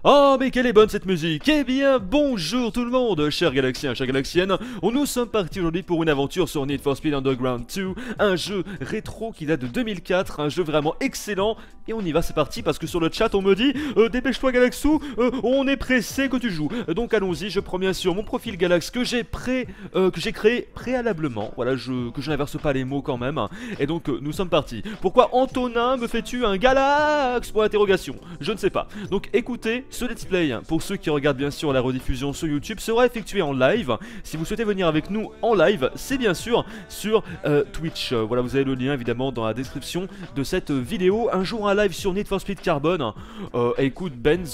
Oh mais quelle est bonne cette musique. Eh bien bonjour tout le monde, chers galaxiens, chères galaxiennes. Nous sommes partis aujourd'hui pour une aventure sur Need for Speed Underground 2, un jeu rétro qui date de 2004, un jeu vraiment excellent. Et on y va, c'est parti, parce que sur le chat on me dit dépêche-toi Galaxou, on est pressé que tu joues. Donc allons-y, je prends bien sûr mon profil Galax que j'ai créé préalablement. Voilà, que je n'inverse pas les mots quand même. Et donc nous sommes partis. Pourquoi Antonin me fais-tu un Galax pour l'interrogation? Je ne sais pas. Donc écoutez, ce let's play, pour ceux qui regardent bien sûr la rediffusion sur YouTube, sera effectué en live. Si vous souhaitez venir avec nous en live, c'est bien sûr sur Twitch. Voilà, vous avez le lien évidemment dans la description de cette vidéo. Un jour un live sur Need for Speed Carbon. Écoute, Benz,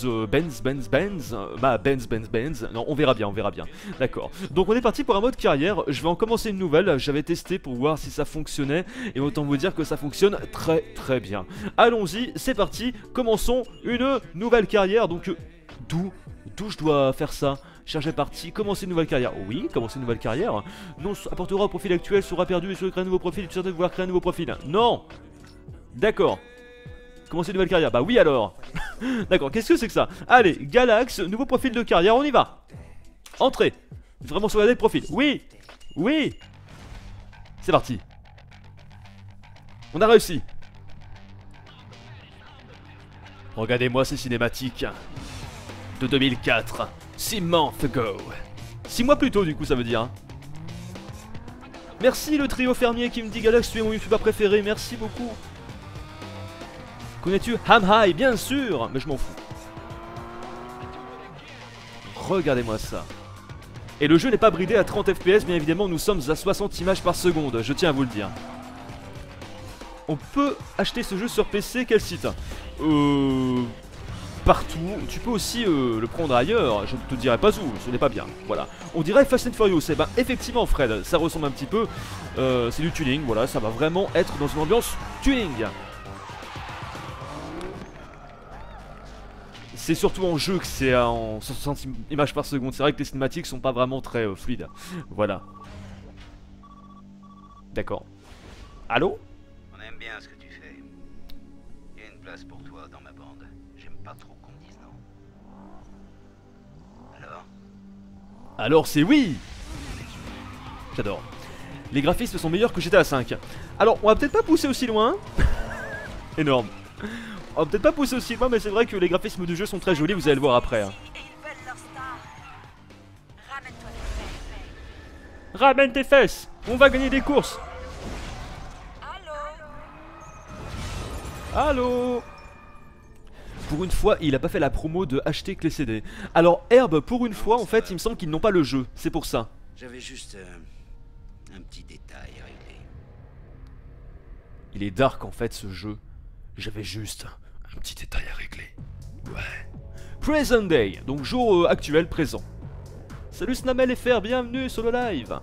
non, on verra bien, D'accord. Donc on est parti pour un mode carrière. Je vais en commencer une nouvelle. J'avais testé pour voir si ça fonctionnait. Et autant vous dire que ça fonctionne très très bien. Allons-y, c'est parti. Commençons une nouvelle carrière. Donc d'où je dois faire ça? Chercher parti, commencer une nouvelle carrière. Oui, commencer une nouvelle carrière. Non, apportera au profil actuel, sera perdu et se créer un nouveau profil. Tu souhaites vouloir créer un nouveau profil? Non. D'accord. Commencer une nouvelle carrière. Bah oui alors. D'accord, qu'est-ce que c'est que ça? Allez, Galax, nouveau profil de carrière, on y va. Entrée. Vraiment sauvegarder le profil. Oui. Oui. C'est parti. On a réussi. Regardez-moi ces cinématiques de 2004, 6 months ago. 6 mois plus tôt du coup ça veut dire hein. Merci le trio fermier qui me dit Galax tu es mon youtubeur préféré, merci beaucoup. Connais-tu Ham High? Bien sûr, mais je m'en fous. Regardez-moi ça. Et le jeu n'est pas bridé à 30 fps, bien évidemment nous sommes à 60 images par seconde, je tiens à vous le dire. On peut acheter ce jeu sur PC, quel site? Partout, tu peux aussi le prendre ailleurs, je ne te dirai pas où, ce n'est pas bien, voilà. On dirait Fast and Furious, et ben effectivement Fred, ça ressemble un petit peu, c'est du tuning, voilà, ça va vraiment être dans une ambiance tuning. C'est surtout en jeu que c'est en 60 images par seconde, c'est vrai que les cinématiques sont pas vraiment très fluides, voilà. D'accord. Allô? On aime bien ce que tu fais. Il y a une place pour toi dans ma bande. J'aime pas trop qu'on me dise non. Alors? Alors c'est oui. J'adore. Les graphismes sont meilleurs que GTA 5. Alors on va peut-être pas pousser aussi loin. Énorme. On va peut-être pas pousser aussi loin, mais c'est vrai que les graphismes du jeu sont très jolis, vous allez le voir après hein. Ramène tes fesses. On va gagner des courses. Allô? Pour une fois, il a pas fait la promo de acheter clé CD. Alors Herbe, pour une fois, en fait, il me semble qu'ils n'ont pas le jeu. C'est pour ça. J'avais juste un petit détail à régler. Il est dark en fait ce jeu. J'avais juste un petit détail à régler. Ouais. Present Day, donc jour actuel présent. Salut Snamel FR, bienvenue sur le live.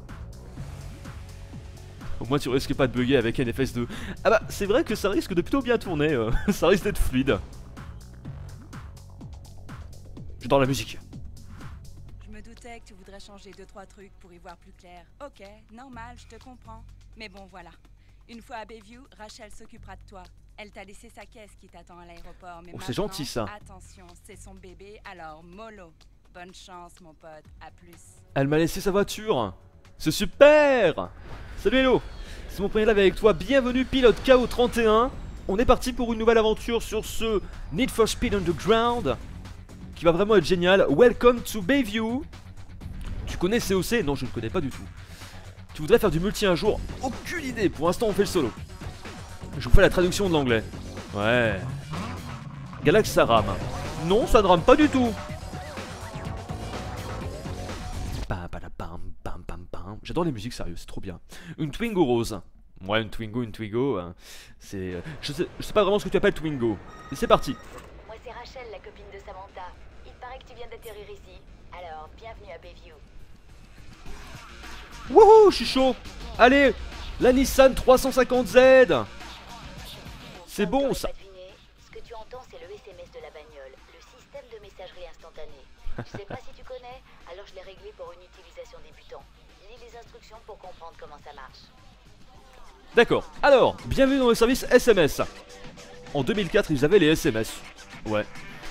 Au moins tu risques pas de bugger avec NFS2. Ah bah c'est vrai que ça risque de plutôt bien tourner, ça risque d'être fluide. J'adore la musique. Je me doutais que tu voudrais changer 2-3 trucs pour y voir plus clair. Ok, normal, je te comprends. Mais bon voilà. Une fois à Bayview, Rachel s'occupera de toi. Elle t'a laissé sa caisse qui t'attend à l'aéroport. Mais c'est gentil ça. Attention, c'est son bébé, alors mollo. Bonne chance mon pote, à plus. Elle m'a laissé sa voiture. C'est super. Salut Hello. C'est mon premier live avec toi, bienvenue pilote KO31. On est parti pour une nouvelle aventure sur ce Need for Speed Underground qui va vraiment être génial. Welcome to Bayview. Tu connais COC? Non, je ne connais pas du tout. Tu voudrais faire du multi un jour? Aucune idée, pour l'instant on fait le solo. Je vous fais la traduction de l'anglais. Ouais. Galax ça rame. Non, ça ne rame pas du tout. J'adore les musiques sérieuses, c'est trop bien. Une Twingo rose. Ouais, une Twingo, c'est... Je sais pas vraiment ce que tu appelles Twingo. Et c'est parti. Moi c'est Rachel, la copine de Samantha. Il paraît que tu viens d'atterrir ici. Alors, bienvenue à Bayview. Wouhou, je suis chaud. Allez, la Nissan 350Z. C'est bon ça. Deviné, ce que tu entends c'est le SMS de la bagnole, le système de messagerie instantanée. Je sais pas si tu connais, alors je l'ai réglé pour une utilisation débutant. Lis les instructions pour comprendre comment ça marche. D'accord, alors, bienvenue dans le service SMS. En 2004, ils avaient les SMS. Ouais.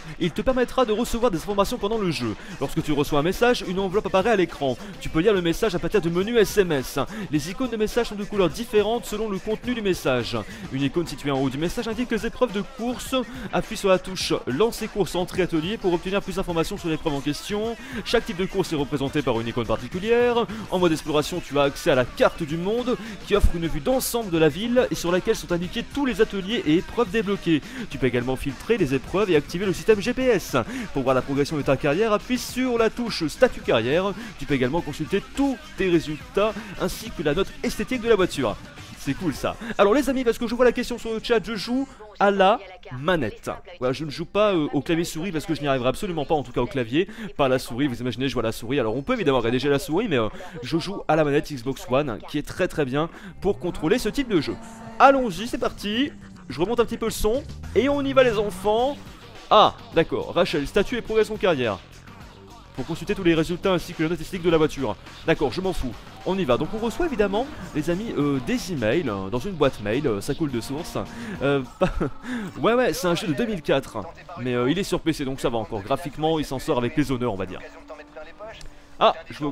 Il te permettra de recevoir des informations pendant le jeu. Lorsque tu reçois un message, une enveloppe apparaît à l'écran. Tu peux lire le message à partir du menu SMS. Les icônes de message sont de couleurs différentes selon le contenu du message. Une icône située en haut du message indique les épreuves de course. Appuie sur la touche Lancer course entrée atelier pour obtenir plus d'informations sur l'épreuve en question. Chaque type de course est représenté par une icône particulière. En mode exploration, tu as accès à la carte du monde qui offre une vue d'ensemble de la ville et sur laquelle sont indiqués tous les ateliers et épreuves débloqués. Tu peux également filtrer les épreuves et activer le système GPS. Pour voir la progression de ta carrière, appuie sur la touche statut carrière. Tu peux également consulter tous tes résultats ainsi que la note esthétique de la voiture. C'est cool ça. Alors les amis, parce que je vois la question sur le chat, je joue à la manette. Voilà, je ne joue pas au clavier souris parce que je n'y arriverai absolument pas, en tout cas au clavier, pas à la souris. Vous imaginez, je vois la souris. Alors on peut évidemment rédiger la souris, mais je joue à la manette Xbox One, qui est très bien pour contrôler ce type de jeu. Allons-y, c'est parti. Je remonte un petit peu le son et on y va les enfants. Ah, d'accord. Rachel, statut et progression carrière. Pour consulter tous les résultats ainsi que la note esthétique de la voiture. D'accord, je m'en fous. On y va. Donc on reçoit évidemment, les amis, des emails dans une boîte mail. Ça coule de source. Ouais, c'est un jeu de 2004. Mais il est sur PC, donc ça va encore. Graphiquement, il s'en sort avec les honneurs, on va dire. Ah,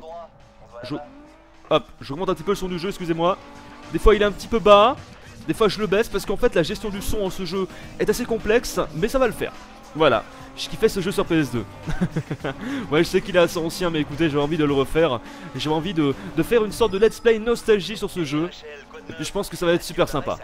hop, je remonte un petit peu le son du jeu, excusez-moi. Des fois, il est un petit peu bas. Des fois, je le baisse parce qu'en fait, la gestion du son en ce jeu est assez complexe. Mais ça va le faire. Voilà. Je kiffais ce jeu sur PS2. Ouais, je sais qu'il est assez ancien, mais écoutez, j'ai envie de le refaire. J'ai envie de faire une sorte de let's play nostalgie sur ce jeu. Et puis je pense que ça va être super sympa.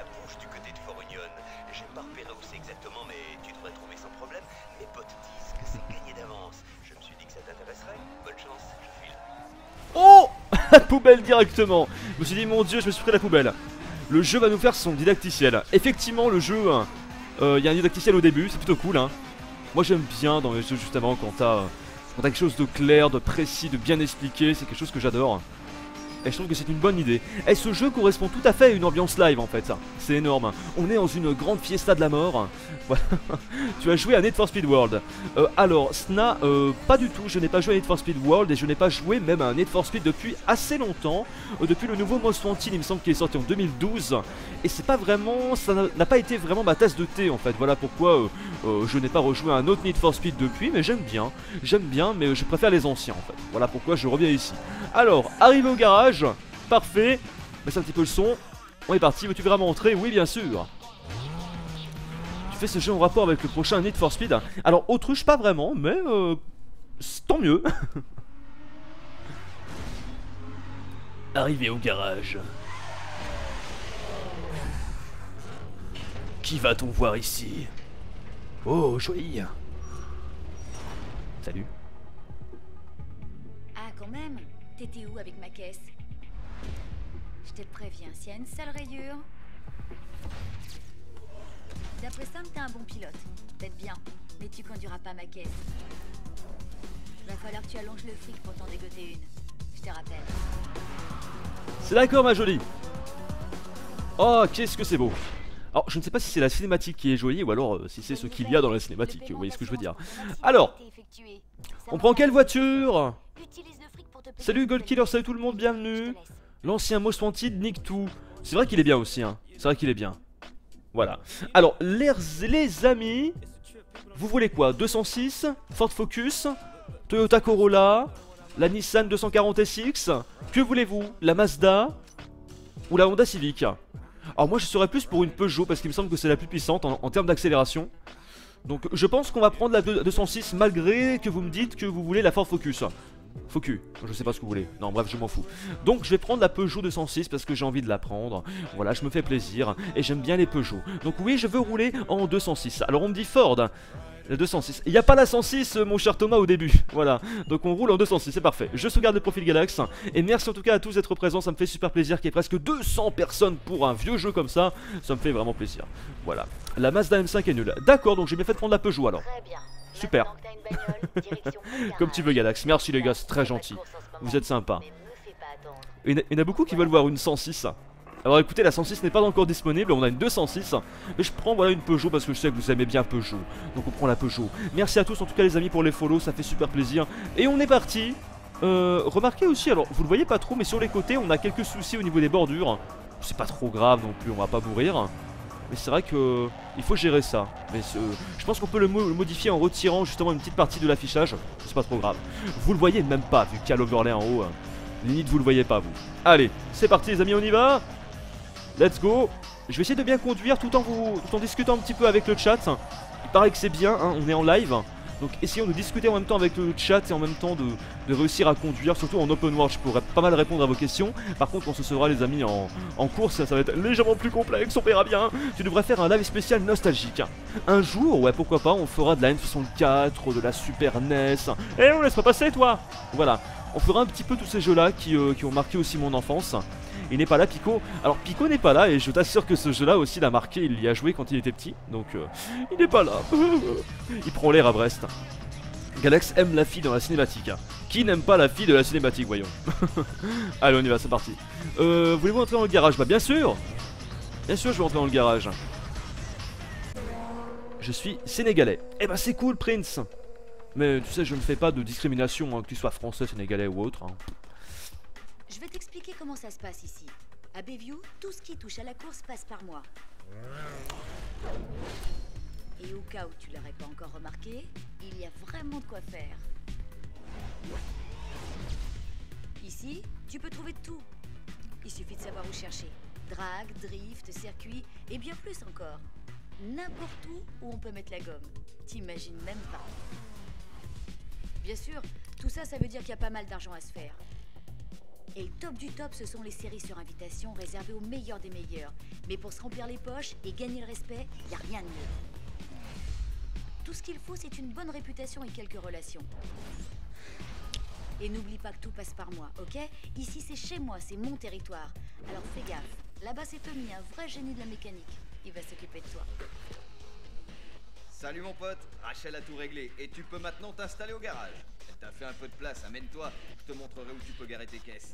Oh, la poubelle directement. Je me suis dit, mon dieu, je me suis pris la poubelle. Le jeu va nous faire son didacticiel. Effectivement, le jeu, il y a un didacticiel au début, c'est plutôt cool, hein. Moi j'aime bien dans les jeux justement quand t'as quelque chose de clair, de précis, de bien expliqué, c'est quelque chose que j'adore. Et je trouve que c'est une bonne idée. Et ce jeu correspond tout à fait à une ambiance live en fait, ça. C'est énorme. On est dans une grande fiesta de la mort. Voilà. Tu as joué à Need for Speed World. Alors, Sna, pas du tout. Je n'ai pas joué à Need for Speed World et je n'ai pas joué même à Need for Speed depuis assez longtemps. Depuis le nouveau Most Wanted, il me semble qu'il est sorti en 2012. Et c'est pas vraiment, ça n'a pas été vraiment ma tasse de thé en fait. Voilà pourquoi je n'ai pas rejoué à un autre Need for Speed depuis. Mais j'aime bien, mais je préfère les anciens en fait. Voilà pourquoi je reviens ici. Alors, arrivé au garage. Parfait, baisse un petit peu le son. On est parti, veux-tu vraiment entrer? Oui, bien sûr. Tu fais ce jeu en rapport avec le prochain Need for Speed? Alors, autruche, pas vraiment, mais tant mieux. Arrivé au garage. Qui va-t-on voir ici? Oh, joli. Salut. Ah, quand même. T'étais où avec ma caisse? Je te préviens, s'il y a une seule rayure... D'après Sam, t'es un bon pilote. Peut-être bien, mais tu conduiras pas ma caisse. Va falloir que tu allonges le fric pour t'en dégoter une. Je te rappelle. C'est d'accord, ma jolie. Oh, qu'est-ce que c'est beau. Alors, je ne sais pas si c'est la cinématique qui est jolie ou alors si c'est ce qu'il y a dans la cinématique. Vous voyez ce que je veux dire. Alors, on prend quelle voiture? Salut Gold Killer, salut tout le monde, bienvenue. L'ancien Most Wanted nique tout. C'est vrai qu'il est bien aussi, hein. C'est vrai qu'il est bien. Voilà. Alors, les amis, vous voulez quoi? 206, Ford Focus, Toyota Corolla, la Nissan 240 SX. Que voulez-vous? La Mazda ou la Honda Civic? Alors moi je serais plus pour une Peugeot parce qu'il me semble que c'est la plus puissante en termes d'accélération. Donc je pense qu'on va prendre la 206 malgré que vous me dites que vous voulez la Ford Focus. Focus, je sais pas ce que vous voulez. Non bref, je m'en fous. Donc je vais prendre la Peugeot 206 parce que j'ai envie de la prendre. Voilà, je me fais plaisir et j'aime bien les Peugeot. Donc oui, je veux rouler en 206. Alors on me dit Ford, la 206. Il n'y a pas la 106 mon cher Thomas au début. Voilà, donc on roule en 206, c'est parfait. Je sauvegarde le profil Galax. Et merci en tout cas à tous d'être présents, ça me fait super plaisir qu'il y ait presque 200 personnes pour un vieux jeu comme ça. Ça me fait vraiment plaisir. Voilà, la Mazda M5 est nulle. D'accord, donc j'ai bien fait de prendre la Peugeot alors. Très bien. Super. Comme tu veux Galax, merci les gars, c'est très gentil. Vous êtes sympa. Il y en a beaucoup qui veulent voir une 106. Alors écoutez, la 106 n'est pas encore disponible, on a une 206. Mais je prends voilà une Peugeot parce que je sais que vous aimez bien Peugeot. Donc on prend la Peugeot. Merci à tous en tout cas les amis pour les follow, ça fait super plaisir. Et on est parti. Remarquez aussi, alors vous le voyez pas trop, mais sur les côtés on a quelques soucis au niveau des bordures. C'est pas trop grave non plus, on va pas mourir. Mais c'est vrai que il faut gérer ça. Mais je pense qu'on peut le modifier en retirant justement une petite partie de l'affichage. C'est pas trop grave. Vous le voyez même pas vu qu'il y a l'overlay en haut. Limite vous le voyez pas vous. Allez, c'est parti les amis, on y va. Let's go. Je vais essayer de bien conduire tout en discutant un petit peu avec le chat. Il paraît que c'est bien, hein, on est en live. Donc essayons de discuter en même temps avec le chat et en même temps de réussir à conduire, surtout en open world. Je pourrais pas mal répondre à vos questions. Par contre quand ce sera les amis en course, ça va être légèrement plus complexe, on verra bien. Tu devrais faire un live spécial nostalgique. Un jour, ouais pourquoi pas, on fera de la N64, de la Super NES. Eh on laisse pas passer toi. Voilà, on fera un petit peu tous ces jeux là qui ont marqué aussi mon enfance. Il n'est pas là Pico. Alors Pico n'est pas là et je t'assure que ce jeu là aussi l'a marqué, il y a joué quand il était petit. Donc il n'est pas là. Il prend l'air à Brest. Galax aime la fille dans la cinématique. Qui n'aime pas la fille de la cinématique, voyons. Allez on y va, c'est parti. Voulez-vous entrer dans le garage? Bah bien sûr. Bien sûr je vais entrer dans le garage. Je suis sénégalais. Eh bah c'est cool Prince. Mais tu sais je ne fais pas de discrimination hein, que tu sois français, sénégalais ou autre hein. Je vais t'expliquer comment ça se passe ici. À Bayview, tout ce qui touche à la course passe par moi. Et au cas où tu l'aurais pas encore remarqué, il y a vraiment de quoi faire. Ici, tu peux trouver tout. Il suffit de savoir où chercher. Drag, drift, circuit et bien plus encore. N'importe où on peut mettre la gomme. T'imagines même pas. Bien sûr, tout ça, ça veut dire qu'il y a pas mal d'argent à se faire. Et le top du top, ce sont les séries sur invitation réservées aux meilleurs des meilleurs. Mais pour se remplir les poches et gagner le respect, y a rien de mieux. Tout ce qu'il faut, c'est une bonne réputation et quelques relations. Et n'oublie pas que tout passe par moi, ok? Ici, c'est chez moi, c'est mon territoire. Alors fais gaffe. Là-bas, c'est Tommy, un vrai génie de la mécanique. Il va s'occuper de toi. Salut mon pote, Rachel a tout réglé et tu peux maintenant t'installer au garage. Elle t'a fait un peu de place, amène-toi, je te montrerai où tu peux garer tes caisses.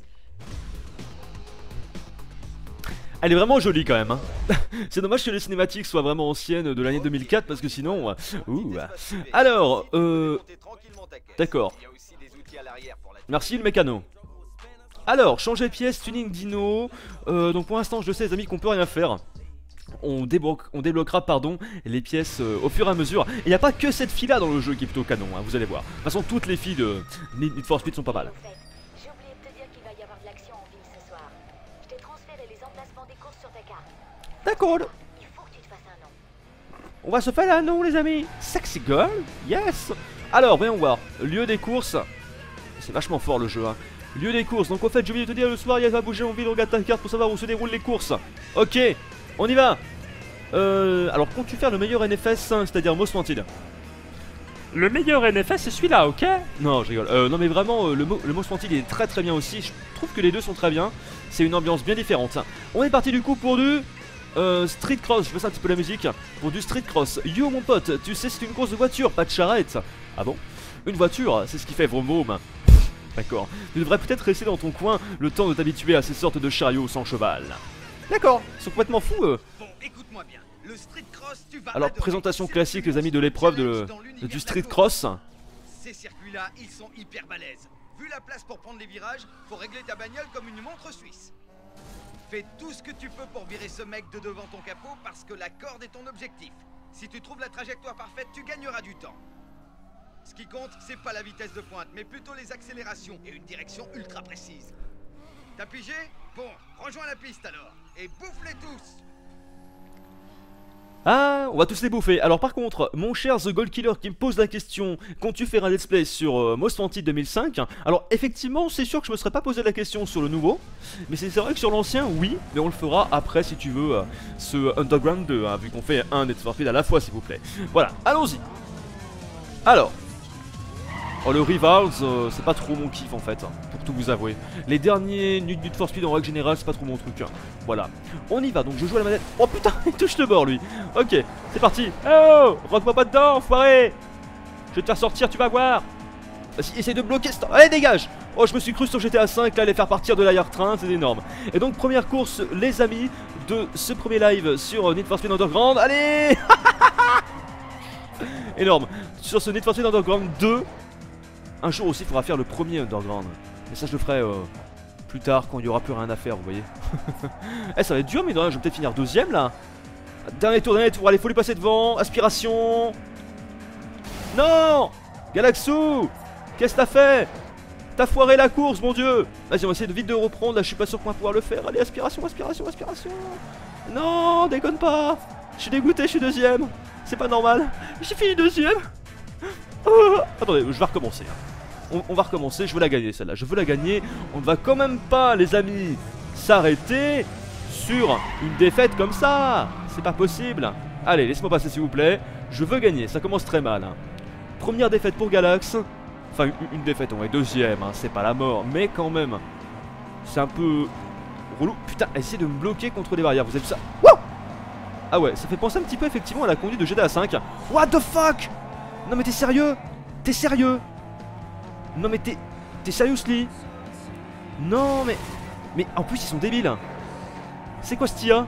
Elle est vraiment jolie quand même hein. C'est dommage que les cinématiques soient vraiment anciennes de l'année 2004 parce que sinon... Alors, d'accord. Merci le mécano. Alors, changer de pièce, tuning dino. Donc pour l'instant je sais les amis qu'on peut rien faire. On débloquera pardon les pièces au fur et à mesure. Et il n'y a pas que cette fille là dans le jeu qui est plutôt canon hein, vous allez voir. De toute façon toutes les filles de Need for Speed sont pas mal. J'ai oublié de te dire qu'il va y avoir de l'action en ville ce soir. Je t'ai transféré les emplacements des courses sur ta carte. D'accord. Il faut que tu te fasses un nom. On va se faire un nom les amis. Sexy girl. Yes. Alors voyons voir. Lieu des courses. C'est vachement fort le jeu hein. Lieu des courses. Donc en fait j'ai oublié de te dire le soir il va bouger en ville, regarde ta carte pour savoir où se déroulent les courses. Ok. On y va. Alors comptes-tu faire le meilleur NFS, hein, c'est-à-dire Most Wanted? Le meilleur NFS c'est celui-là, ok? Non je rigole, non mais vraiment le Most Wanted est très très bien aussi. Je trouve que les deux sont très bien. C'est une ambiance bien différente. On est parti du coup pour du Street Cross, je fais ça un petit peu la musique. Pour du Street Cross. Yo mon pote, tu sais c'est une course de voiture, pas de charrette. Ah bon? Une voiture, c'est ce qui fait vroom vroom. D'accord. Tu devrais peut-être rester dans ton coin le temps de t'habituer à ces sortes de chariots sans cheval. D'accord, ils sont complètement fous eux. Bon, écoute-moi bien. Le street cross, tu vas alors adorer. Présentation classique les amis de l'épreuve du street cross. Ces circuits-là, ils sont hyper balèzes. Vu la place pour prendre les virages, faut régler ta bagnole comme une montre suisse. Fais tout ce que tu peux pour virer ce mec de devant ton capot parce que la corde est ton objectif. Si tu trouves la trajectoire parfaite, tu gagneras du temps. Ce qui compte, c'est pas la vitesse de pointe, mais plutôt les accélérations et une direction ultra précise. T'as pigé? Bon, rejoins la piste alors, et bouffe-les tous! Ah, on va tous les bouffer. Alors par contre, mon cher The Gold Killer qui me pose la question, comptes-tu faire un let's play sur Most Wanted 2005? Alors effectivement, c'est sûr que je me serais pas posé la question sur le nouveau, mais c'est vrai que sur l'ancien, oui, mais on le fera après si tu veux ce Underground 2, hein, vu qu'on fait un Need for Speed à la fois s'il vous plaît. Voilà, allons-y. Alors... Oh, le Rivals, c'est pas trop mon kiff en fait, hein, pour tout vous avouer. Les derniers Need for Speed en règle générale, c'est pas trop mon truc. Hein. Voilà. On y va, donc je joue à la manette. Oh putain, il touche le bord lui. Ok, c'est parti. Oh, rentre-moi pas dedans, enfoiré. Je vais te faire sortir, tu vas voir. Vas-y, essaye de bloquer ce temps. Allez, dégage. Oh, je me suis cru sur GTA 5, là, les faire partir de l'arrière-train, c'est énorme. Et donc, première course, les amis, de ce premier live sur Need for Speed Underground. Allez. Énorme. Sur ce Need for Speed Underground 2. Un jour aussi il faudra faire le premier Underground. Mais ça je le ferai plus tard quand il y aura plus rien à faire vous voyez. Eh ça va être dur mais non, je vais peut-être finir deuxième là. Dernier tour, allez, faut lui passer devant. Aspiration. Non, Galaxou, qu'est-ce que t'as fait? T'as foiré la course, mon dieu. Vas-y, on va essayer de vite de reprendre, là je suis pas sûr qu'on va pouvoir le faire. Allez, aspiration. Non, déconne pas. Je suis dégoûté, je suis deuxième. C'est pas normal, j'ai fini deuxième. Oh. Attendez, je vais recommencer. On va recommencer, je veux la gagner celle-là, je veux la gagner. On ne va quand même pas, les amis, s'arrêter sur une défaite comme ça. C'est pas possible. Allez, laisse-moi passer s'il vous plaît. Je veux gagner, ça commence très mal. Première défaite pour Galax. Enfin, une défaite, on est deuxième, hein, c'est pas la mort, mais quand même. C'est un peu relou. Putain, essayez de me bloquer contre les barrières, vous avez vu ça? Wouh! Ah ouais, ça fait penser un petit peu effectivement à la conduite de GTA 5. What the fuck? Non mais t'es sérieux? T'es sérieux? Non mais t'es seriously? Non mais en plus ils sont débiles. C'est quoi ce tia?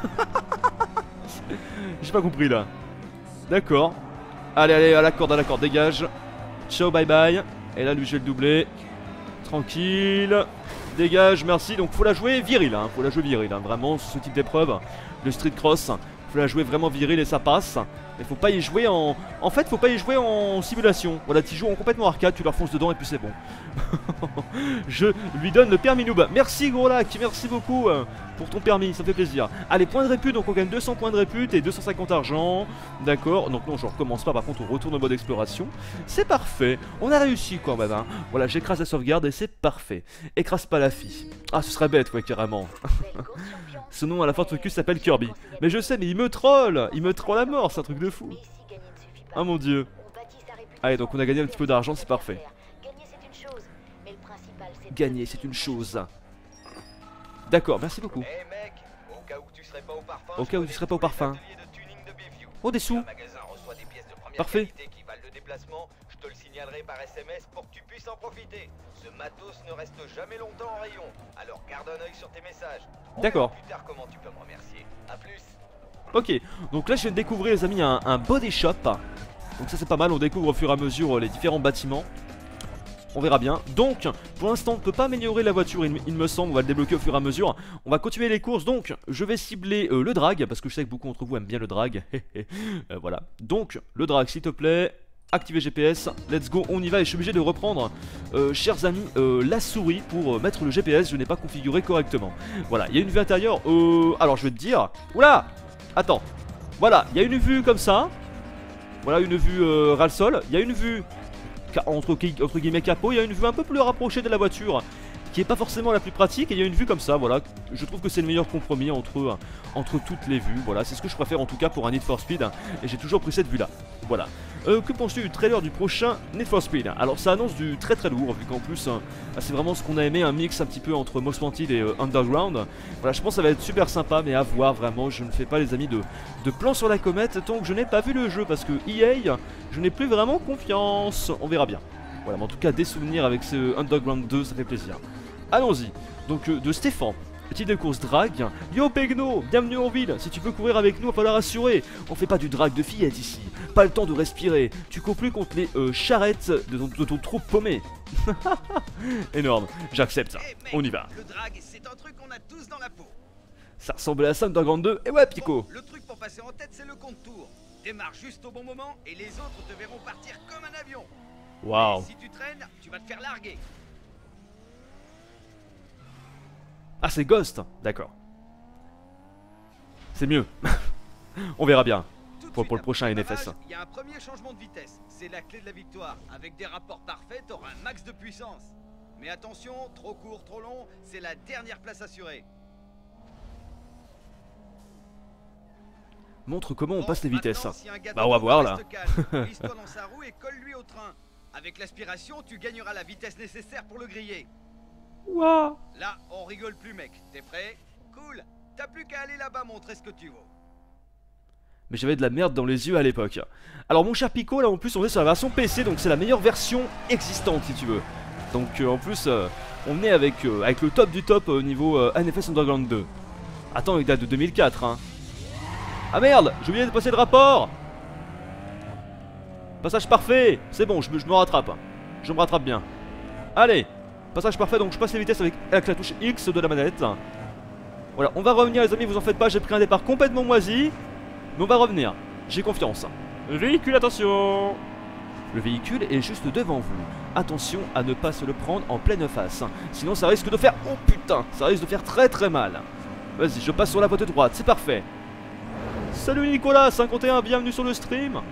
J'ai pas compris là. D'accord. Allez, à la corde, dégage. Ciao, bye bye. Et là lui je vais le doubler. Tranquille. Dégage, merci. Donc faut la jouer viril, hein. Faut la jouer viril, hein. Vraiment ce type d'épreuve. Le street cross. Faut la jouer vraiment viril et ça passe. Mais faut pas y jouer en... En fait faut pas y jouer en simulation. Voilà, tu joues en complètement arcade, tu leur fonces dedans et puis c'est bon. Je lui donne le permis noob. Merci gros lac, merci beaucoup pour ton permis, ça fait plaisir. Allez, point de répute, donc on gagne 200 points de répute et 250 argent. D'accord, donc non je recommence pas, par contre on retourne au mode exploration. C'est parfait, on a réussi quand même hein. Voilà, j'écrase la sauvegarde et c'est parfait. Écrase pas la fille. Ah ce serait bête ouais carrément. Ce nom à la Ford Focus s'appelle Kirby. Mais je sais, mais il me troll à mort, c'est un truc de fou. Ah mon dieu. Allez, donc on a gagné un petit peu d'argent, c'est parfait. Gagner, c'est une chose. D'accord, merci beaucoup. Hey mec, au cas où tu serais pas au parfum. Au cas où tu serais pas au parfum. Oh, des sous. Parfait. Qui valent le déplacement, je te le signalerai par SMS pour que tu puisses en profiter. Ce matos ne reste jamais longtemps en rayon, alors garde un œil sur tes messages. D'accord. Plus tard comment tu peux me remercier. À plus. Ok, donc là je viens de découvrir les amis un body shop. Donc ça c'est pas mal, on découvre au fur et à mesure les différents bâtiments. On verra bien. Donc pour l'instant on ne peut pas améliorer la voiture il me semble, on va le débloquer au fur et à mesure. On va continuer les courses, donc je vais cibler le drag. Parce que je sais que beaucoup d'entre vous aiment bien le drag. Voilà, donc le drag s'il te plaît. Activer GPS, let's go, on y va. Et je suis obligé de reprendre, chers amis, la souris pour mettre le GPS. Je n'ai pas configuré correctement. Voilà, il y a une vue intérieure. Alors je vais te dire, oula, attends. Voilà, il y a une vue comme ça. Voilà, une vue ras le sol. Il y a une vue entre guillemets capot. Il y a une vue un peu plus rapprochée de la voiture, qui est pas forcément la plus pratique. Et il y a une vue comme ça, voilà. Je trouve que c'est le meilleur compromis entre toutes les vues. Voilà, c'est ce que je préfère en tout cas pour un Need for Speed. Et j'ai toujours pris cette vue là. Voilà. Que penses-tu du trailer du prochain Need for Speed? Alors ça annonce du très lourd, vu qu'en plus c'est vraiment ce qu'on a aimé, un mix un petit peu entre Most Wanted et Underground. Voilà, je pense que ça va être super sympa, mais à voir vraiment. Je ne fais pas les amis de plan sur la comète tant que je n'ai pas vu le jeu, parce que EA, je n'ai plus vraiment confiance. On verra bien. Voilà, mais en tout cas des souvenirs avec ce Underground 2, ça fait plaisir. Allons-y. Donc de Stéphane. Petit de course drag. Yo Pegno, bienvenue en ville. Si tu peux courir avec nous, il va falloir assurer. On fait pas du drag de fillettes ici. Pas le temps de respirer. Tu cours plus contre les charrettes de ton trou paumé. Énorme, j'accepte ça. Hey, mec, on y va. Le drag, c'est un truc qu'on a tous dans la peau. Ça ressemblait à ça Underground 2. Et ouais Pico. Bon, le truc pour passer en tête, c'est le compte-tour. Démarre juste au bon moment et les autres te verront partir comme un avion. Waouh. Et si tu traînes, tu vas te faire larguer. Ah c'est Ghost. D'accord. C'est mieux. On verra bien. Pour le prochain NFS. Il y a un premier changement de vitesse. C'est la clé de la victoire. Avec des rapports parfaits, t'auras un max de puissance. Mais attention, trop court, trop long, c'est la dernière place assurée. Montre comment on passe les vitesses. Si bah on va voir là. Glisse-toi dans sa roue et colle-lui au train. Avec l'aspiration, tu gagneras la vitesse nécessaire pour le griller. Waouh. Là, on rigole plus mec. T'es prêt? Cool. T'as plus qu'à aller là-bas montrer ce que tu vaux. Mais j'avais de la merde dans les yeux à l'époque. Alors mon cher Pico, là en plus on est sur la version PC, donc c'est la meilleure version existante si tu veux. Donc en plus on est avec le top du top au niveau NFS Underground 2. Attends, il date de 2004 hein. Ah merde, j'ai oublié de passer le rapport. Passage parfait. C'est bon, je me rattrape. Je me rattrape bien. Allez, passage parfait, donc je passe les vitesses avec la touche X de la manette. Voilà, on va revenir les amis, vous en faites pas, j'ai pris un départ complètement moisi. Mais on va revenir, j'ai confiance. Véhicule, attention. Le véhicule est juste devant vous. Attention à ne pas se le prendre en pleine face. Sinon ça risque de faire... Oh putain, ça risque de faire très très mal. Vas-y, je passe sur la voie de droite, c'est parfait. Salut Nicolas, 51, bienvenue sur le stream.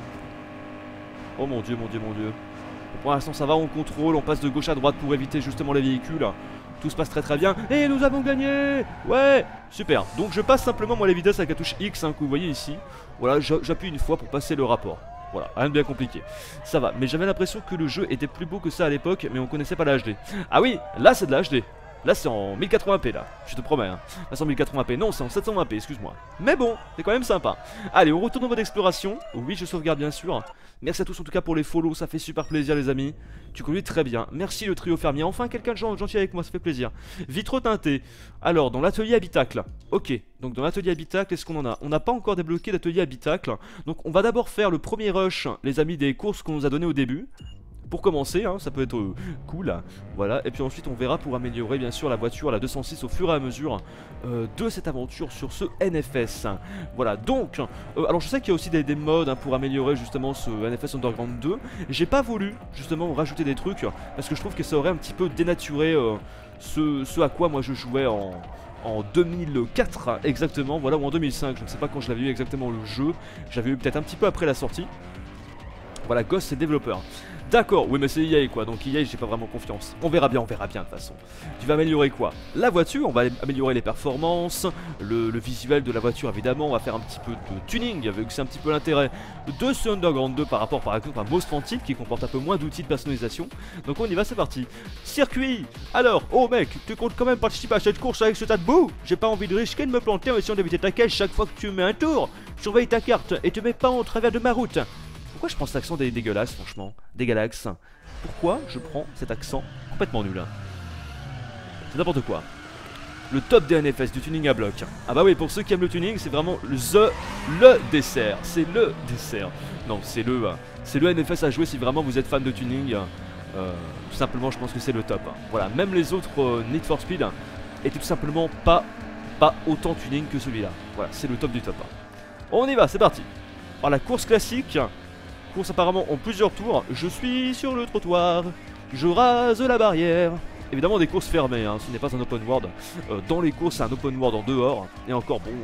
Oh mon dieu, mon dieu, mon dieu. Pour l'instant ça va, on contrôle, on passe de gauche à droite pour éviter justement les véhicules. Tout se passe très très bien. Et nous avons gagné. Ouais, super. Donc je passe simplement moi les vitesses avec la touche X que vous voyez ici. Voilà, j'appuie une fois pour passer le rapport. Voilà, rien de bien compliqué. Ça va, mais j'avais l'impression que le jeu était plus beau que ça à l'époque, mais on connaissait pas la HD. Ah oui, là c'est de la HD. Là c'est en 1080p là, je te promets hein. Là c'est en 1080p, non c'est en 720p, excuse-moi. Mais bon, c'est quand même sympa. Allez, on retourne en mode exploration. Oui, je sauvegarde bien sûr. Merci à tous en tout cas pour les follow, ça fait super plaisir les amis. Tu conduis très bien, merci le trio fermier. Enfin quelqu'un de gentil avec moi, ça fait plaisir. Vitre teintée. Alors dans l'atelier habitacle. Ok, donc dans l'atelier habitacle, est-ce qu'on en a? On n'a pas encore débloqué l'atelier habitacle. Donc on va d'abord faire le premier rush, les amis, des courses qu'on nous a donné au début. Pour commencer, hein, ça peut être cool. Voilà, et puis ensuite on verra pour améliorer bien sûr la voiture, la 206 au fur et à mesure de cette aventure sur ce NFS. Voilà, donc, alors je sais qu'il y a aussi des mods hein, pour améliorer justement ce NFS Underground 2. J'ai pas voulu justement rajouter des trucs parce que je trouve que ça aurait un petit peu dénaturé ce à quoi moi je jouais en 2004 exactement, voilà, ou en 2005, je ne sais pas quand je l'avais eu exactement le jeu. J'avais eu peut-être un petit peu après la sortie. Voilà, Ghost c'est développeur. D'accord, oui mais c'est EA quoi, donc EA j'ai pas vraiment confiance. On verra bien de toute façon. Tu vas améliorer quoi? La voiture, on va améliorer les performances, le visuel de la voiture évidemment, on va faire un petit peu de tuning, vu que c'est un petit peu l'intérêt de ce Underground 2 par rapport par exemple à Most Wanted qui comporte un peu moins d'outils de personnalisation. Donc on y va, c'est parti. Circuit. Alors, oh mec, tu comptes quand même participer à cette course avec ce tas de boue? J'ai pas envie de risquer de me planter en essayant d'éviter ta caisse chaque fois que tu mets un tour. Surveille ta carte et te mets pas en travers de ma route. Pourquoi je prends cet accent dégueulasse franchement? Dégueulasse. Pourquoi je prends cet accent complètement nul? C'est n'importe quoi. Le top des NFS, du tuning à bloc. Ah bah oui, pour ceux qui aiment le tuning, c'est vraiment le dessert. C'est le dessert. Non, c'est le NFS à jouer si vraiment vous êtes fan de tuning. Tout simplement, je pense que c'est le top. Voilà, même les autres Need for Speed étaient tout simplement pas autant tuning que celui-là. Voilà, c'est le top du top. On y va, c'est parti. Alors la course classique. Course apparemment en plusieurs tours. Je suis sur le trottoir. Je rase la barrière. Évidemment des courses fermées, hein, ce n'est pas un open world. Dans les courses, c'est un open world en dehors. Et encore bon...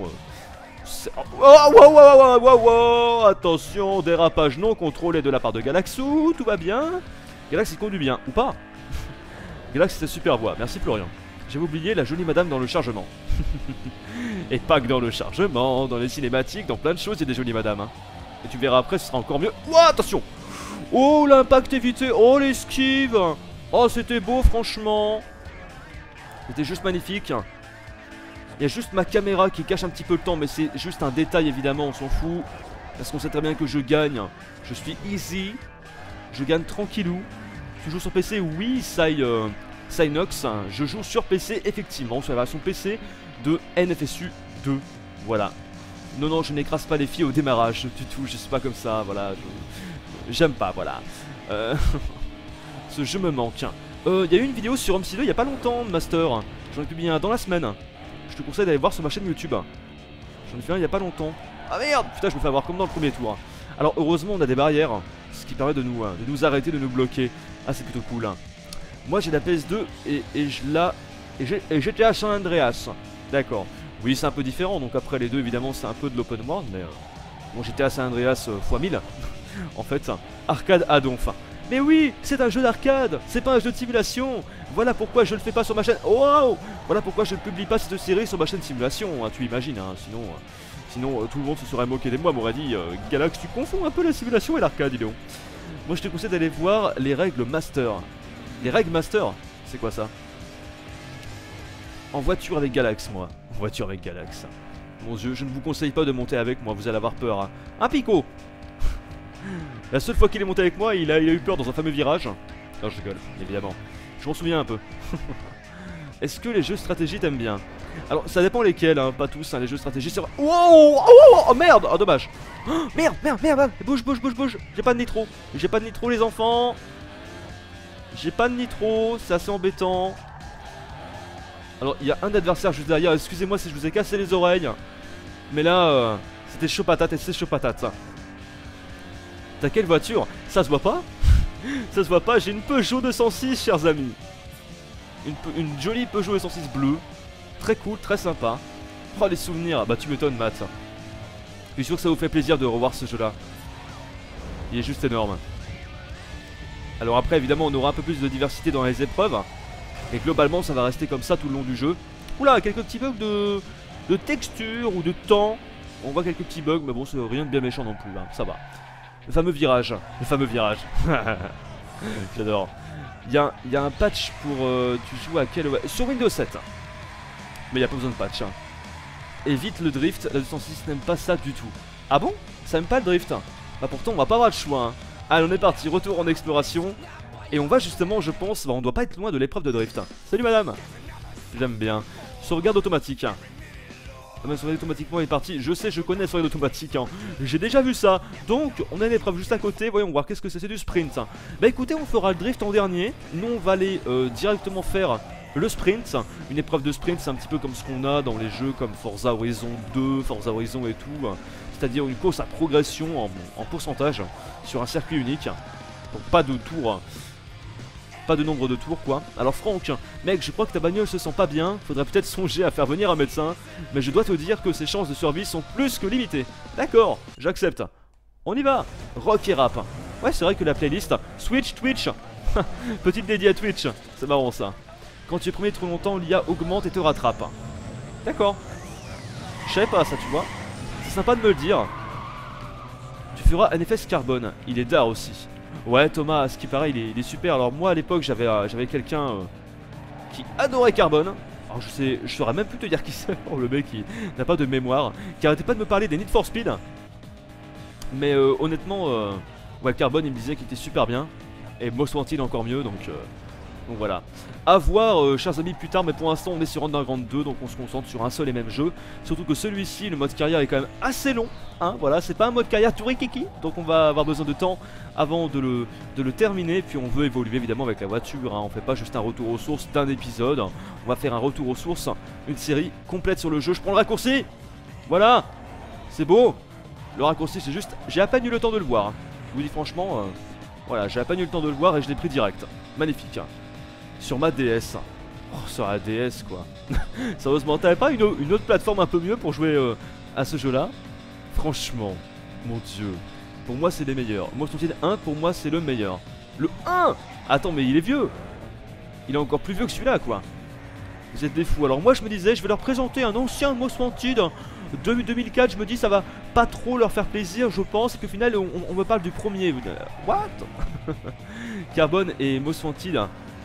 wow, attention, dérapage non contrôlé de la part de Galaxou. Tout va bien. Galax il conduit bien, ou pas. Galax c'est super voix, merci Florian. J'avais oublié la jolie madame dans le chargement. Et pas que dans le chargement, dans les cinématiques, dans plein de choses, il y a des jolies madames. Hein. Et tu verras après, ce sera encore mieux. Oh, attention! Oh, l'impact évité! Oh, l'esquive! Oh, c'était beau, franchement! C'était juste magnifique. Il y a juste ma caméra qui cache un petit peu le temps, mais c'est juste un détail, évidemment, on s'en fout. Parce qu'on sait très bien que je gagne. Je suis easy. Je gagne tranquillou. Tu joues sur PC? Oui, Synox. Je joue sur PC, effectivement, sur la version PC de NFSU 2. Voilà. Non, je n'écrase pas les filles au démarrage du tout, je suis pas comme ça, voilà. J'aime pas, voilà. Ce jeu me manque. Il y a eu une vidéo sur MC2 il y a pas longtemps, Master. J'en ai publié un dans la semaine. Je te conseille d'aller voir sur ma chaîne YouTube. J'en ai fait un il y a pas longtemps. Ah merde, putain, je me fais avoir comme dans le premier tour. Alors, heureusement, on a des barrières, ce qui permet de nous arrêter, de nous bloquer. Ah, c'est plutôt cool. Moi, j'ai la PS2 et j'étais à San Andreas. D'accord. Oui, c'est un peu différent, donc après les deux évidemment c'est un peu de l'open world, mais bon, j'étais à San Andreas x 1000 en fait, arcade à donf. Mais oui, c'est un jeu d'arcade, c'est pas un jeu de simulation. Voilà pourquoi je le fais pas sur ma chaîne. Wow. Voilà pourquoi je ne publie pas cette série sur ma chaîne simulation, hein, tu imagines, hein, sinon tout le monde se serait moqué de moi, m'aurait dit Galax, tu confonds un peu la simulation et l'arcade, dis donc. Moi je te conseille d'aller voir les règles master. Les règles master, c'est quoi ça? En voiture avec Galax, moi. En voiture avec Galax. Mon dieu, je ne vous conseille pas de monter avec moi, vous allez avoir peur. Hein. Un picot. La seule fois qu'il est monté avec moi, il a eu peur dans un fameux virage. Non, je rigole, évidemment. Je m'en souviens un peu. Est-ce que les jeux stratégie t'aimes bien? Alors, ça dépend lesquels, hein, pas tous, hein, les jeux stratégie, c'est vrai. Wow, oh merde. Oh, dommage. Oh, merde. Bouge. J'ai pas de nitro. Les enfants. J'ai pas de nitro, c'est assez embêtant. Alors il y a un adversaire juste derrière, excusez-moi si je vous ai cassé les oreilles. Mais là, C'était chaud patate et c'est chaud patate. T'as quelle voiture? Ça se voit pas? Ça se voit pas, j'ai une Peugeot 206, chers amis. Une jolie Peugeot 206 bleue. Très cool, très sympa. Oh, les souvenirs, bah tu m'étonnes, Matt. Je suis sûr que ça vous fait plaisir de revoir ce jeu-là. Il est juste énorme. Alors après, évidemment, on aura un peu plus de diversité dans les épreuves. Et globalement, ça va rester comme ça tout le long du jeu. Oula, quelques petits bugs de texture ou de temps. On voit quelques petits bugs, mais bon, c'est rien de bien méchant non plus, hein. Ça va. Le fameux virage. Le fameux virage. J'adore. Il y a un patch pour... tu joues à quel... Sur Windows 7. Mais il n'y a pas besoin de patch. Hein. Évite le drift. La 206 n'aime pas ça du tout. Ah bon? Ça aime pas le drift? Bah pourtant, on va pas avoir de choix. Hein. Allez, on est parti. Retour en exploration. Et on va justement, je pense... Bah, on doit pas être loin de l'épreuve de drift. Salut madame. J'aime bien. Sauvegarde automatique. Ah bah, sauvegarde automatiquement est parti. Je sais, je connais sauvegarde automatique. Hein. J'ai déjà vu ça. Donc, on a une épreuve juste à côté. Voyons voir qu'est-ce que c'est du sprint. Bah écoutez, on fera le drift en dernier. Nous, on va aller directement faire le sprint. Une épreuve de sprint, c'est un petit peu comme ce qu'on a dans les jeux comme Forza Horizon 2, Forza Horizon et tout. C'est-à-dire une course à progression en pourcentage sur un circuit unique. Donc pas de tours. Pas de nombre de tours quoi. Alors Franck, mec, je crois que ta bagnole se sent pas bien. Faudrait peut-être songer à faire venir un médecin. Mais je dois te dire que ses chances de survie sont plus que limitées. D'accord, j'accepte. On y va. Rock et rap. Ouais, c'est vrai que la playlist Switch Twitch. Petite dédiée à Twitch. C'est marrant ça. Quand tu es premier trop longtemps, l'IA augmente et te rattrape. D'accord. Je savais pas ça, tu vois. C'est sympa de me le dire. Tu feras un effet carbone. Il est d'art aussi. Ouais, Thomas, ce qui paraît, il est super. Alors moi à l'époque j'avais quelqu'un qui adorait Carbone. Alors je saurais même plus te dire qui c'est. Oh, le mec qui n'a pas de mémoire, qui arrêtait pas de me parler des Need for Speed. Mais honnêtement, ouais, Carbone il me disait qu'il était super bien. Et Most Wanted encore mieux, donc voilà. A voir, chers amis, plus tard, mais pour l'instant on est sur Underground 2, donc on se concentre sur un seul et même jeu. Surtout que celui-ci, le mode carrière est quand même assez long, hein, voilà, c'est pas un mode carrière tout rikiki, donc on va avoir besoin de temps avant de le terminer. Puis on veut évoluer évidemment avec la voiture, hein. On fait pas juste un retour aux sources d'un épisode, on va faire un retour aux sources, une série complète sur le jeu. Je prends le raccourci, voilà, c'est beau. Le raccourci c'est juste, j'ai à peine eu le temps de le voir, hein. Je vous dis franchement, voilà, j'ai à peine eu le temps de le voir et je l'ai pris direct, magnifique, hein. Sur ma DS. Oh, sur la DS quoi. Sérieusement, t'avais pas une autre plateforme un peu mieux pour jouer à ce jeu là? Franchement, mon dieu. Pour moi c'est les meilleurs. Most Wanted 1 pour moi c'est le meilleur. Le 1. Attends mais il est vieux. Il est encore plus vieux que celui-là quoi. Vous êtes des fous. Alors moi je me disais je vais leur présenter un ancien Most Wanted 2004. Je me dis ça va pas trop leur faire plaisir je pense. Et puis au final on me parle du premier. What? Carbone et Most Wanted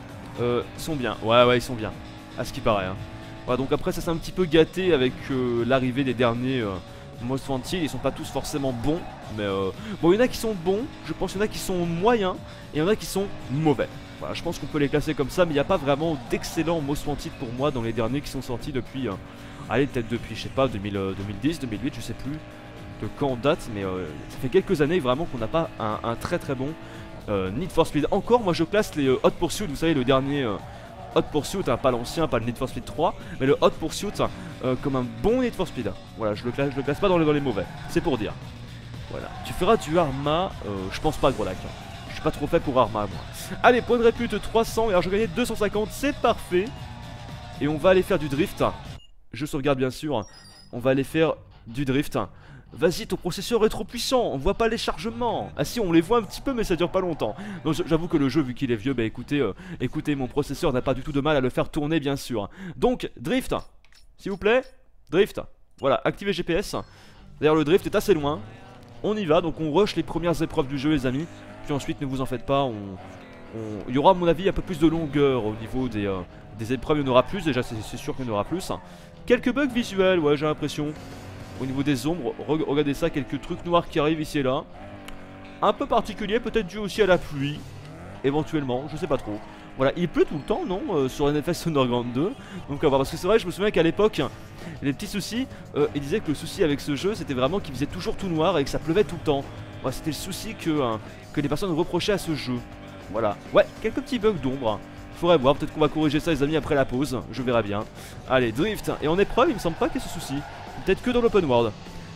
sont bien, ouais ils sont bien, à ce qui paraît hein. Voilà, donc après ça s'est un petit peu gâté avec l'arrivée des derniers Most Wanted. Ils sont pas tous forcément bons, mais bon il y en a qui sont bons, je pense qu'il y en a qui sont moyens, et il y en a qui sont mauvais. Voilà, je pense qu'on peut les classer comme ça, mais il n'y a pas vraiment d'excellents Most Wanted pour moi dans les derniers qui sont sortis depuis, allez peut-être depuis, je sais pas, 2010, 2008, je sais plus de quand on date, mais ça fait quelques années vraiment qu'on n'a pas un très très bon Need for Speed. Encore moi je classe les Hot Pursuit, vous savez le dernier Hot Pursuit, hein, pas l'ancien, pas le Need for Speed 3, mais le Hot Pursuit comme un bon Need for Speed. Voilà, je le classe pas dans les mauvais, c'est pour dire. Voilà, tu feras du Arma, je pense pas gros lac, hein. Je suis pas trop fait pour Arma moi. Allez, point de répute 300, et alors je gagnais 250, c'est parfait. Et on va aller faire du drift. Je sauvegarde bien sûr, on va aller faire du drift. Vas-y, ton processeur est trop puissant, on voit pas les chargements. Ah si, on les voit un petit peu mais ça dure pas longtemps. Donc j'avoue que le jeu, vu qu'il est vieux, bah écoutez, mon processeur n'a pas du tout de mal à le faire tourner bien sûr. Donc, drift, s'il vous plaît, drift. Voilà, activez GPS. D'ailleurs le drift est assez loin. On y va, donc on rush les premières épreuves du jeu les amis. Puis ensuite, ne vous en faites pas, il y aura à mon avis un peu plus de longueur au niveau des épreuves, il y en aura plus, déjà c'est sûr qu'il y en aura plus. Quelques bugs visuels, ouais j'ai l'impression. Au niveau des ombres, regardez ça, quelques trucs noirs qui arrivent ici et là. Un peu particulier, peut-être dû aussi à la pluie. Éventuellement, je sais pas trop. Voilà, il pleut tout le temps, non sur NFS Underground 2. Donc à voir, parce que c'est vrai, je me souviens qu'à l'époque, les petits soucis, ils disaient que le souci avec ce jeu, c'était vraiment qu'il faisait toujours tout noir et que ça pleuvait tout le temps. Ouais, c'était le souci que les personnes reprochaient à ce jeu. Voilà, ouais, quelques petits bugs d'ombre. Faudrait voir, peut-être qu'on va corriger ça les amis après la pause, je verrai bien. Allez, drift, et en épreuve, il me semble pas qu'il y ait ce souci. Peut-être que dans l'open world.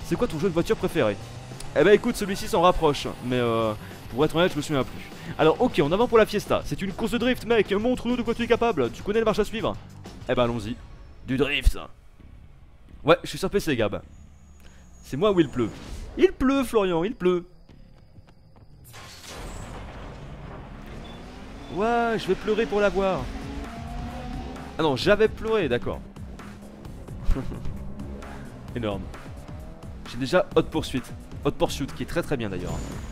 C'est quoi ton jeu de voiture préféré? Eh bah écoute, celui-ci s'en rapproche, mais pour être honnête, je me souviens plus. Alors ok, en avant pour la fiesta. C'est une course de drift, mec, montre-nous de quoi tu es capable. Tu connais la marche à suivre? Eh bah allons-y. Du drift. Ouais, je suis sur PC, Gab. C'est moi où il pleut. Il pleut, Florian, il pleut. Ouais, je vais pleurer pour l'avoir. Ah non, j'avais pleuré, d'accord. Énorme. J'ai déjà Hot Pursuit. Hot Pursuit, qui est très bien d'ailleurs.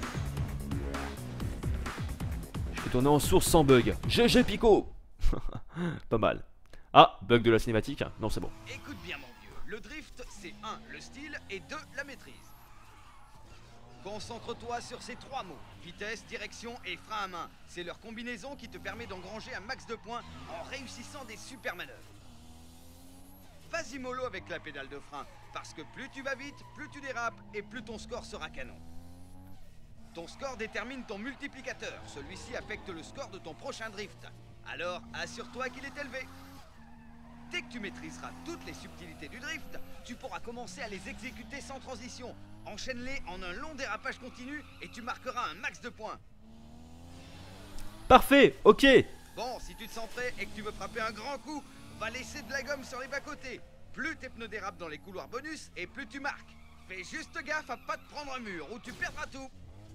Je vais tourner en source sans bug. GG Pico. Pas mal. Ah, bug de la cinématique. Non, c'est bon. Écoute bien mon vieux, le drift c'est 1 le style et 2 la maîtrise. Concentre-toi sur ces 3 mots, vitesse, direction et frein à main. C'est leur combinaison qui te permet d'engranger un max de points en réussissant des super manœuvres. Vas-y mollo avec la pédale de frein, parce que plus tu vas vite, plus tu dérapes et plus ton score sera canon. Ton score détermine ton multiplicateur, celui-ci affecte le score de ton prochain drift. Alors assure-toi qu'il est élevé. Dès que tu maîtriseras toutes les subtilités du drift, tu pourras commencer à les exécuter sans transition. Enchaîne-les en un long dérapage continu et tu marqueras un max de points. Parfait, ok. Bon, si tu te sens prêt et que tu veux frapper un grand coup, va laisser de la gomme sur les bas-côtés. Plus tes pneus dérapent dans les couloirs bonus et plus tu marques. Fais juste gaffe à pas te prendre un mur ou tu perdras tout.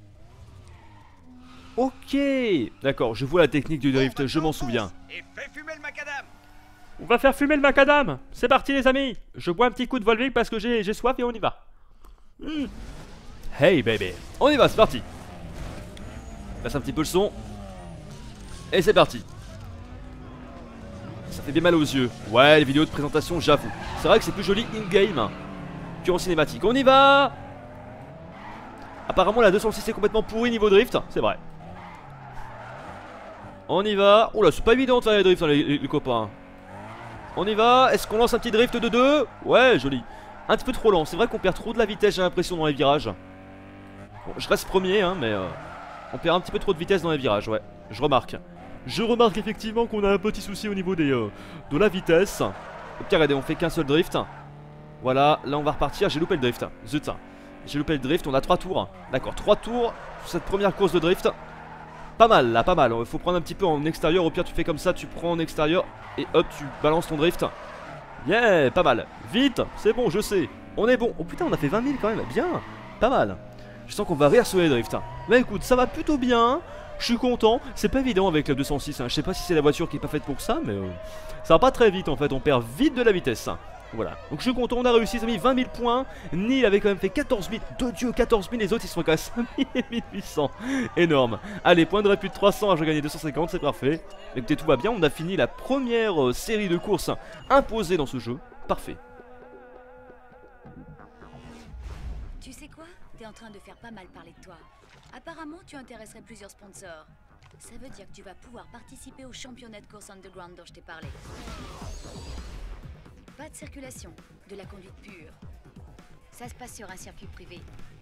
Ok. D'accord, je vois la technique du drift, Bon, je m'en maintenant, souviens. fonce et fais fumer le macadam. On va faire fumer le macadam. C'est parti les amis. Je bois un petit coup de Volvic parce que j'ai soif et on y va. Hey baby. On y va, c'est parti. Passe un petit peu le son. Et c'est parti. Ça fait bien mal aux yeux. Ouais, les vidéos de présentation, j'avoue. C'est vrai que c'est plus joli in-game qu'en cinématique. On y va. Apparemment la 206 est complètement pourrie niveau drift. C'est vrai. On y va. Oula, c'est pas évident de faire les drifts, hein, les copains. On y va. Est-ce qu'on lance un petit drift de 2? Ouais, joli. Un petit peu trop lent. C'est vrai qu'on perd trop de la vitesse, j'ai l'impression, dans les virages. Bon, je reste premier, hein, mais on perd un petit peu trop de vitesse dans les virages, ouais. Je remarque. Je remarque effectivement qu'on a un petit souci au niveau de la vitesse. Ok, regardez, on fait qu'un seul drift. Voilà, là on va repartir. J'ai loupé le drift. Zut. J'ai loupé le drift. On a 3 tours. D'accord, 3 tours sur cette première course de drift. Pas mal là, pas mal. Faut prendre un petit peu en extérieur. Au pire, tu fais comme ça, tu prends en extérieur et hop, tu balances ton drift. Yeah, pas mal. Vite, c'est bon, je sais. On est bon. Oh putain, on a fait 20 000 quand même. Bien, pas mal. Je sens qu'on va rire sur les drifts. Bah écoute, ça va plutôt bien. Je suis content. C'est pas évident avec la 206. Hein. Je sais pas si c'est la voiture qui est pas faite pour ça, mais ça va pas très vite en fait. On perd vite de la vitesse. Voilà. Donc je suis content. On a réussi. Ça a mis 20 000 points. Neil avait quand même fait 14 000. De Dieu, 14 000. Les autres ils sont qu'à 5 000 et 1800. Énorme. Allez, point de réput de 300. Je gagne 250. C'est parfait. Écoutez, tout va bien. On a fini la première série de courses imposée dans ce jeu. Parfait. Tu sais quoi? T'es en train de faire pas mal parler de toi. Apparemment, tu intéresserais plusieurs sponsors. Ça veut dire que tu vas pouvoir participer au championnat de course underground dont je t'ai parlé. Pas de circulation, de la conduite pure. Ça se passe sur un circuit privé.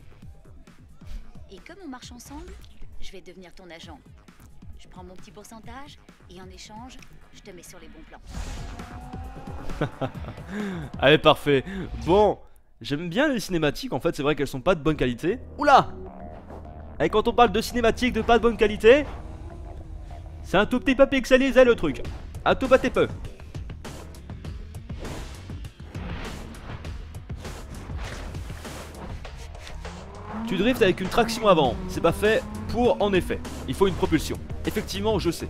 Et comme on marche ensemble, je vais devenir ton agent. Je prends mon petit pourcentage et en échange, je te mets sur les bons plans. Allez, parfait. Bon, j'aime bien les cinématiques. En fait, c'est vrai qu'elles sont pas de bonne qualité. Oula! Et quand on parle de cinématiques de pas de bonne qualité, c'est un tout petit peu pixelisé le truc. Un tout petit peu. Tu drifts avec une traction avant. C'est pas fait pour en effet. Il faut une propulsion. Effectivement, je sais.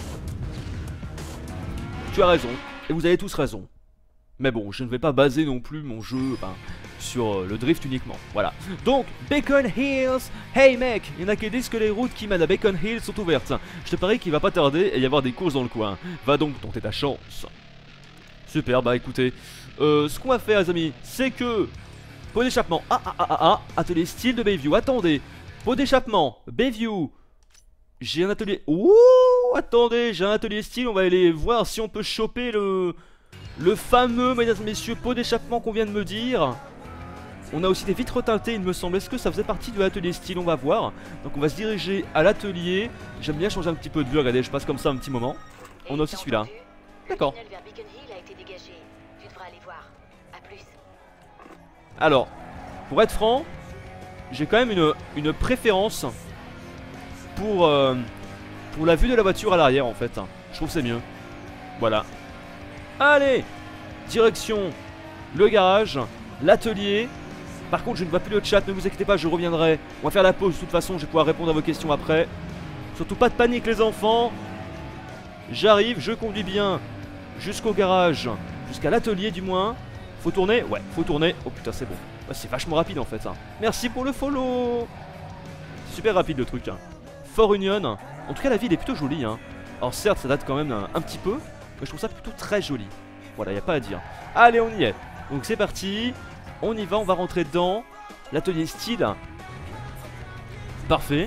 Tu as raison. Et vous avez tous raison. Mais bon, je ne vais pas baser non plus mon jeu sur le drift uniquement. Voilà. Donc, Beacon Hills. Hey mec, il y en a qui disent que les routes qui mènent à Beacon Hills sont ouvertes. Je te parie qu'il va pas tarder à y avoir des courses dans le coin. Va donc tenter ta chance. Super, bah écoutez. Ce qu'on va faire, les amis, c'est que... Pot d'échappement. Atelier style de Bayview. Attendez. Pot d'échappement. Bayview. J'ai un atelier... Ouh, attendez, j'ai un atelier style. On va aller voir si on peut choper le fameux, mesdames et messieurs, pot d'échappement qu'on vient de me dire. On a aussi des vitres teintées, il me semble. Est-ce que ça faisait partie de l'atelier style? On va voir. Donc on va se diriger à l'atelier. J'aime bien changer un petit peu de vue. Regardez, je passe comme ça un petit moment. On a aussi celui-là. D'accord. Vers Beacon Hill a été dégagé. Tu devras aller voir. À plus. Alors, Pour être franc, j'ai quand même une préférence pour la vue de la voiture à l'arrière en fait. Je trouve que c'est mieux. Voilà. Allez, direction le garage, l'atelier. Par contre je ne vois plus le chat, ne vous inquiétez pas, je reviendrai. On va faire la pause de toute façon, je vais pouvoir répondre à vos questions après. Surtout pas de panique les enfants. J'arrive, je conduis bien jusqu'au garage, jusqu'à l'atelier du moins. Faut tourner? Ouais, faut tourner. Oh putain c'est bon. Ouais, c'est vachement rapide en fait. Merci pour le follow. Super rapide le truc. Fort Union. En tout cas la ville est plutôt jolie. Alors certes ça date quand même un petit peu, mais je trouve ça plutôt très joli. Voilà, y a pas à dire. Allez on y est. Donc c'est parti. On y va, on va rentrer dedans. L'atelier style. Parfait.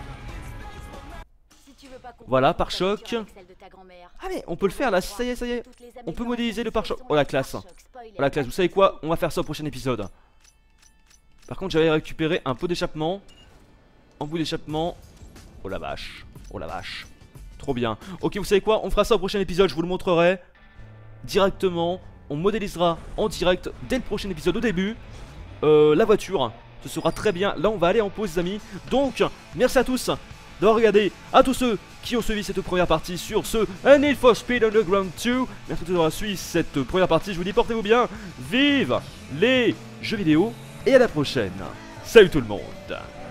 Voilà, pare-choc. Ah mais on peut le faire là, ça y est, ça y est. On peut modéliser le pare-choc. Oh la classe. Oh la classe, vous savez quoi? On va faire ça au prochain épisode. Par contre j'avais récupéré un pot d'échappement. Un bout d'échappement. Oh la vache. Oh la vache. Trop bien. Ok, vous savez quoi? On fera ça au prochain épisode, je vous le montrerai directement. On modélisera en direct dès le prochain épisode au début la voiture. Ce sera très bien. Là on va aller en pause les amis. Donc merci à tous d'avoir regardé, à tous ceux qui ont suivi cette première partie sur ce Need for Speed Underground 2. Merci à tous d'avoir suivi cette première partie. Je vous dis portez-vous bien. Vive les jeux vidéo et à la prochaine. Salut tout le monde.